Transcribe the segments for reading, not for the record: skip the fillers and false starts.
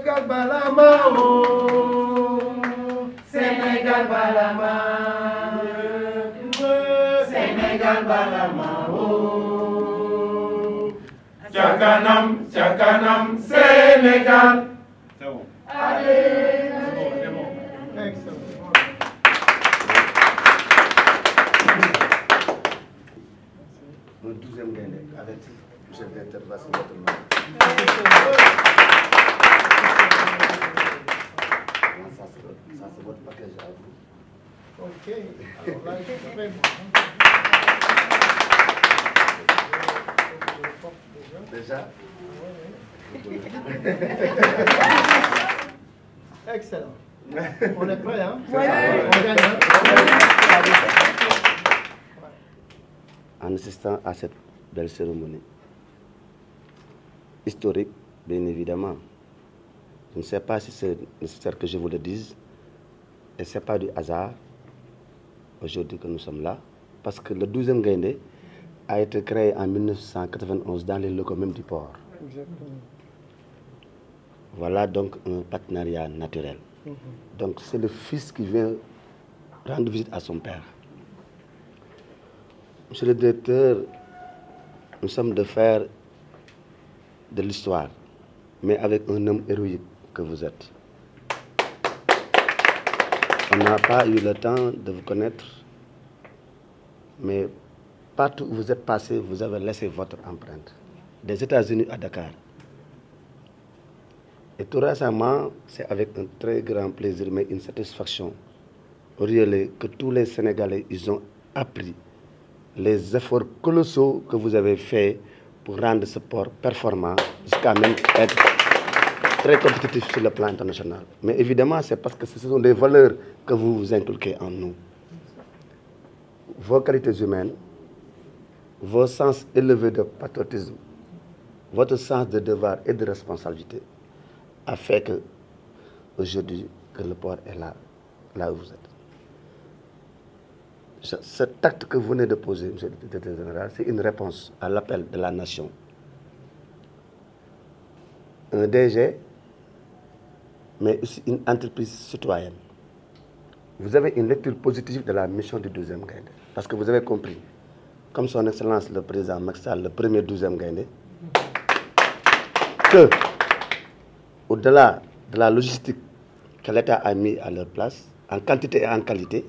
Sénégal balama oh, Sénégal balama, Sénégal balama oh, Tchakanam, Tchakanam, Sénégal. C'est bon. Allez, c'est bon. Excellent. Le 12e Gaïndé avec le chef d'intervention de votre nom. Ça c'est votre package à vous. Ok. Alors là, c'est vraiment. Déjà. Excellent. On est prêt, hein? Ouais. On gagne, hein? En assistant à cette belle cérémonie historique, bien évidemment, je ne sais pas si c'est nécessaire que je vous le dise, et ce n'est pas du hasard aujourd'hui que nous sommes là, parce que le 12e Gaïndé a été créé en 1991 dans les locaux même du port. Exactement. Voilà donc un partenariat naturel. Donc c'est le fils qui vient rendre visite à son père. Monsieur le directeur, nous sommes de faire de l'histoire, mais avec un homme héroïque que vous êtes. On n'a pas eu le temps de vous connaître, mais partout où vous êtes passé, vous avez laissé votre empreinte. Des États-Unis à Dakar. Et tout récemment, c'est avec un très grand plaisir, mais une satisfaction, que tous les Sénégalais, ils ont appris les efforts colossaux que vous avez faits pour rendre ce port performant, jusqu'à même être très compétitif sur le plan international. Mais évidemment, c'est parce que ce sont des valeurs que vous inculquez en nous. Vos qualités humaines, vos sens élevés de patriotisme, votre sens de devoir et de responsabilité a fait que, aujourd'hui, que le port est là où vous êtes. Cet acte que vous venez de poser, M. le Directeur général, c'est une réponse à l'appel de la nation. Un DG, mais aussi une entreprise citoyenne. Vous avez une lecture positive de la mission du 12e Gaïndé. Parce que vous avez compris, comme son Excellence le Président Macky Sall, le premier 12e Gaïndé, que, au-delà de la logistique que l'État a mis à leur place, en quantité et en qualité,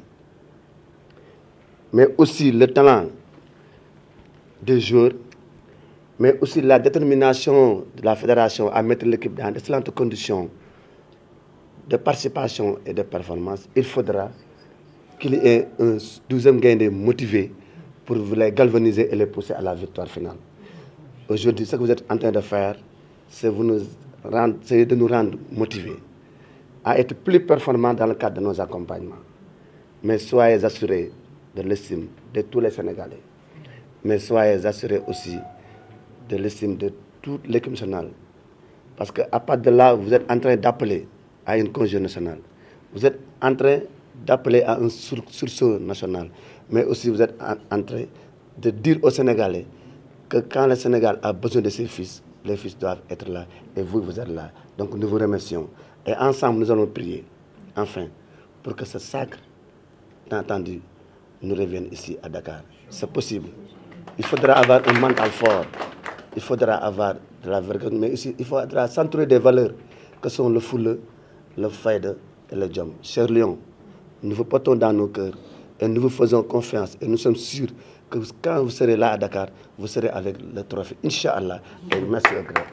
mais aussi le talent des joueurs, mais aussi la détermination de la fédération à mettre l'équipe dans d'excellentes conditions de participation et de performance, il faudra qu'il y ait un 12e Gaïndé motivé pour les galvaniser et les pousser à la victoire finale. Aujourd'hui, ce que vous êtes en train de faire, c'est de nous rendre motivés à être plus performants dans le cadre de nos accompagnements. Mais soyez assurés de l'estime de tous les Sénégalais. Mais soyez assurés aussi de l'estime de toute l'équipe nationale. Parce qu'à partir de là, vous êtes en train d'appeler à une conjoncture nationale. Vous êtes en train d'appeler à un sursaut national. Mais aussi, vous êtes en train de dire aux Sénégalais que quand le Sénégal a besoin de ses fils, les fils doivent être là. Et vous, vous êtes là. Donc nous vous remercions. Et ensemble, nous allons prier, enfin, pour que ce sacre, entendu, nous revienne ici à Dakar. C'est possible. Il faudra avoir un mental fort. Il faudra avoir de la vergogne. Mais aussi, il faudra s'entourer des valeurs que sont le foule, le faïde et le djam. Chers Lions, nous vous portons dans nos cœurs et nous vous faisons confiance. Et nous sommes sûrs que quand vous serez là à Dakar, vous serez avec le trophée. Inch'Allah. Et merci au grand.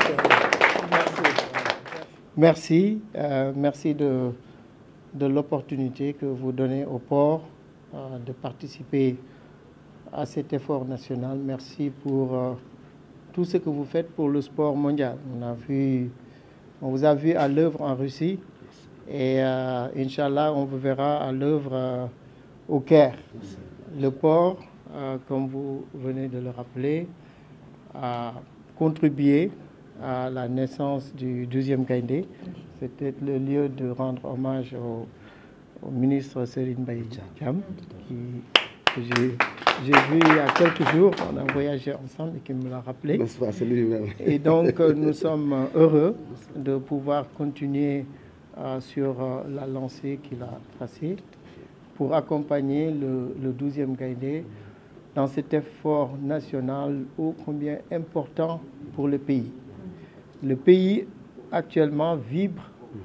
Merci. Merci de l'opportunité que vous donnez au port de participer à cet effort national. Merci pour tout ce que vous faites pour le sport mondial. On vous a vu à l'œuvre en Russie et Inch'Allah, on vous verra à l'œuvre au Caire. Le port, comme vous venez de le rappeler, a contribué à la naissance du 12e Gaïndé. C'était le lieu de rendre hommage au ministre Serigne Mbaye Thiam, qui J'ai vu il y a quelques jours, on a voyagé ensemble et qui me l'a rappelé. Et donc, nous sommes heureux de pouvoir continuer sur la lancée qu'il a tracée pour accompagner le 12e Gaïndé dans cet effort national ô combien important pour le pays. Le pays actuellement vibre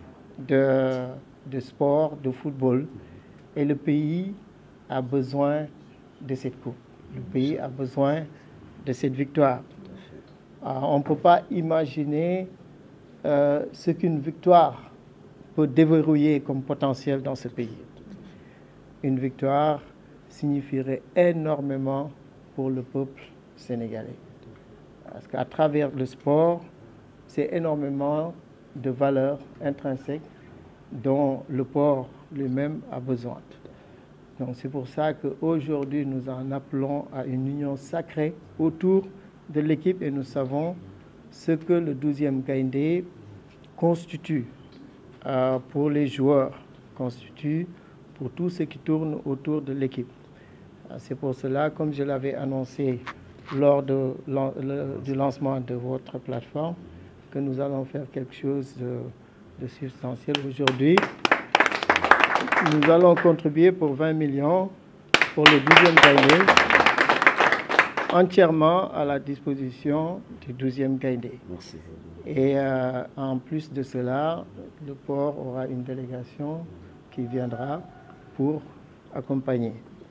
de sport, de football, et le pays a besoin de cette coupe. Le pays a besoin de cette victoire. On ne peut pas imaginer ce qu'une victoire peut déverrouiller comme potentiel dans ce pays. Une victoire signifierait énormément pour le peuple sénégalais. Parce qu'à travers le sport, c'est énormément de valeurs intrinsèques dont le port lui-même a besoin. Donc c'est pour ça qu'aujourd'hui, nous en appelons à une union sacrée autour de l'équipe et nous savons ce que le 12e Gaïndé constitue pour les joueurs, constitue pour tout ce qui tourne autour de l'équipe. C'est pour cela, comme je l'avais annoncé lors du lancement de votre plateforme, que nous allons faire quelque chose de substantiel aujourd'hui. Nous allons contribuer pour 20 millions pour le 12e Gaïndé, entièrement à la disposition du 12e Gaïndé. Merci. Et en plus de cela, le port aura une délégation qui viendra pour accompagner.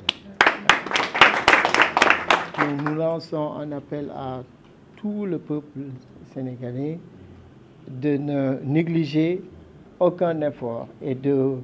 Donc, nous lançons un appel à tout le peuple sénégalais de ne négliger aucun effort et de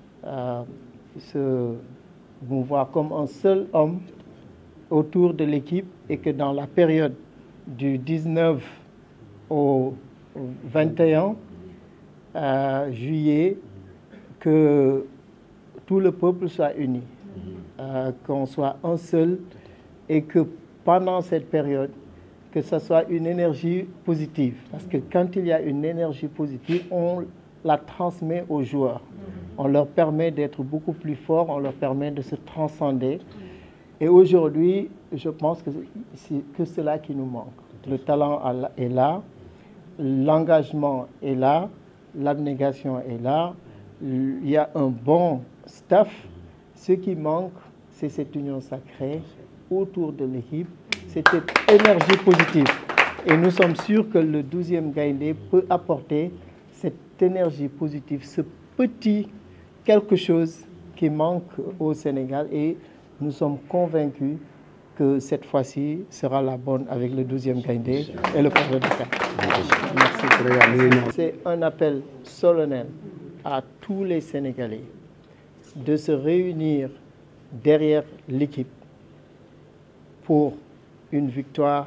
se mouvoir comme un seul homme autour de l'équipe et que dans la période du 19 au 21 juillet, que tout le peuple soit uni, qu'on soit un seul et que pendant cette période, que ce soit une énergie positive. Parce que quand il y a une énergie positive, on la transmet aux joueurs. On leur permet d'être beaucoup plus forts, on leur permet de se transcender. Et aujourd'hui, je pense que c'est que cela qui nous manque. Le talent est là, l'engagement est là, l'abnégation est là, il y a un bon staff. Ce qui manque, c'est cette union sacrée autour de l'équipe, c'est cette énergie positive. Et nous sommes sûrs que le 12e Gaïndé peut apporter cette énergie positive, ce petit quelque chose qui manque au Sénégal. Et nous sommes convaincus que cette fois-ci sera la bonne avec le 12e Gaïndé et le port de Dakar. Merci. C'est un appel solennel à tous les Sénégalais de se réunir derrière l'équipe pour une victoire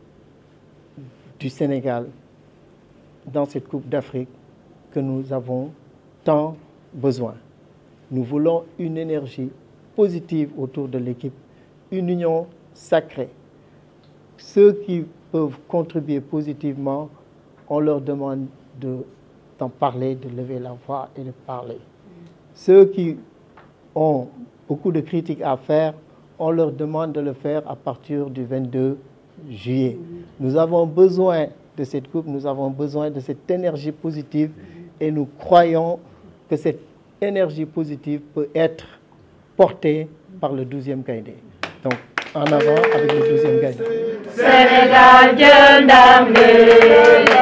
du Sénégal dans cette Coupe d'Afrique que nous avons tant besoin. Nous voulons une énergie positive autour de l'équipe, une union sacrée. Ceux qui peuvent contribuer positivement, on leur demande d'en parler, de lever la voix et de parler. Ceux qui ont beaucoup de critiques à faire, on leur demande de le faire à partir du 22 juillet. Nous avons besoin de cette coupe, nous avons besoin de cette énergie positive et nous croyons que cette énergie positive peut être portée par le 12e Gaïndé. Donc, en avant avec le 12e Gaïndé. Sénégal, Dieu